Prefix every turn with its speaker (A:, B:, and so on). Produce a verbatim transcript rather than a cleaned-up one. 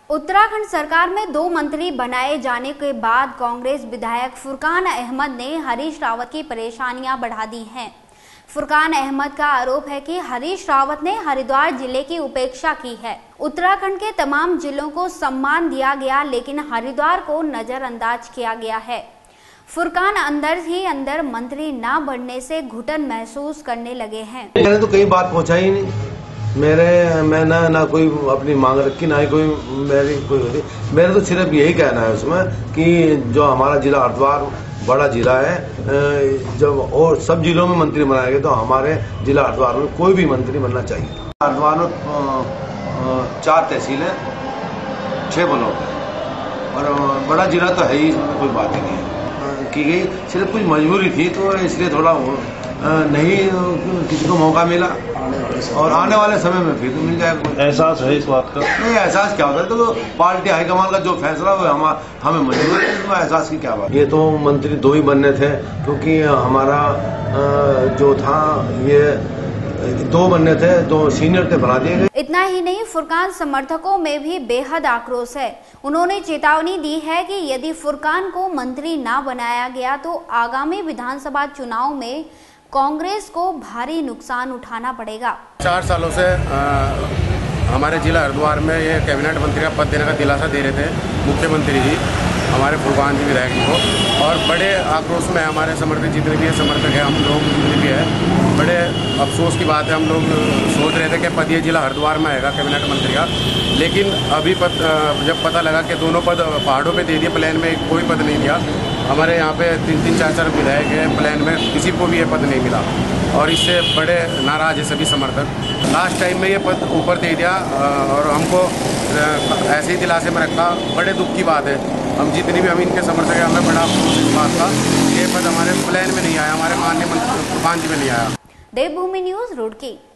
A: उत्तराखंड सरकार में दो मंत्री बनाए जाने के बाद कांग्रेस विधायक फुरकान अहमद ने हरीश रावत की परेशानियां बढ़ा दी हैं। फुरकान अहमद का आरोप है कि हरीश रावत ने हरिद्वार जिले की उपेक्षा की है। उत्तराखंड के तमाम जिलों को सम्मान दिया गया, लेकिन हरिद्वार को नजरअंदाज किया गया है। फुरकान अंदर ही अंदर मंत्री न बढ़ने से घुटन महसूस करने लगे हैं।
B: मैंने तो कई बात पहुंचा ही नहीं, मेरे मैं ना ना कोई अपनी मांग रखी, ना ही कोई मेरी कोई होती। मेरा तो सिर्फ यही कहना है उसमें कि जो हमारा जिला हरिद्वार बड़ा जिला है, जब और सब जिलों में मंत्री बनाए गए तो हमारे जिला हरिद्वार में कोई भी मंत्री बनना चाहिए। हरिद्वार में चार तहसीलें, छह ब्लॉक और बड़ा जिला तो है ही, कोई बात ही नहीं है की गई। सिर्फ कुछ मजबूरी थी तो इसलिए थोड़ा नहीं किसी को मौका मिला, और आने वाले समय में फिर मिल जाएगा।
C: एहसास है इस बात का? नहीं,
B: एहसास क्या होता है, तो पार्टी हाईकमान का जो फैसला वो हम हमें मंजूर है, तो एहसास की क्या बात। ये तो मंत्री दो ही बनने थे, क्योंकि हमारा जो था ये दो बनने थे, दो सीनियर थे, बना दिए गए।
A: इतना ही नहीं, फुरकान समर्थकों में भी बेहद आक्रोश है। उन्होंने चेतावनी दी है कि यदि फुरकान को मंत्री ना बनाया गया तो आगामी विधानसभा चुनाव में कांग्रेस को भारी नुकसान उठाना पड़ेगा।
D: चार सालों से आ, हमारे जिला हरिद्वार में ये कैबिनेट मंत्री का पद देने का दिलासा दे रहे थे मुख्यमंत्री जी, हमारे फुरकान जी विधायक जी को, और बड़े आक्रोश में हमारे समर्थक जितने भी है समर्थक है, हम लोग जितने भी है, बड़े अफसोस की बात है। हम लोग सोच रहे थे कि पद ये जिला हरिद्वार में आएगा कैबिनेट मंत्री का, लेकिन अभी पद जब पता लगा कि दोनों पद पहाड़ों पे दे दिए, प्लान में कोई पद नहीं दिया। हमारे यहाँ पे तीन तीन चार चार विधायक हैं, प्लान में किसी को भी ये पद नहीं मिला, और इससे बड़े नाराज है सभी समर्थक। लास्ट टाइम में ये पद ऊपर दे दिया और हमको ऐसे ही दिलासे में रखा, बड़े दुख की बात है। हम जितनी भी हम इनके समर्थक हैं, हमें बड़ा अफसोस इस बात का, ये पद हमारे प्लान में नहीं आया, हमारे माननीय मंत्री फुरकान जी में नहीं आया।
A: देवभूमि न्यूज, रुड़की।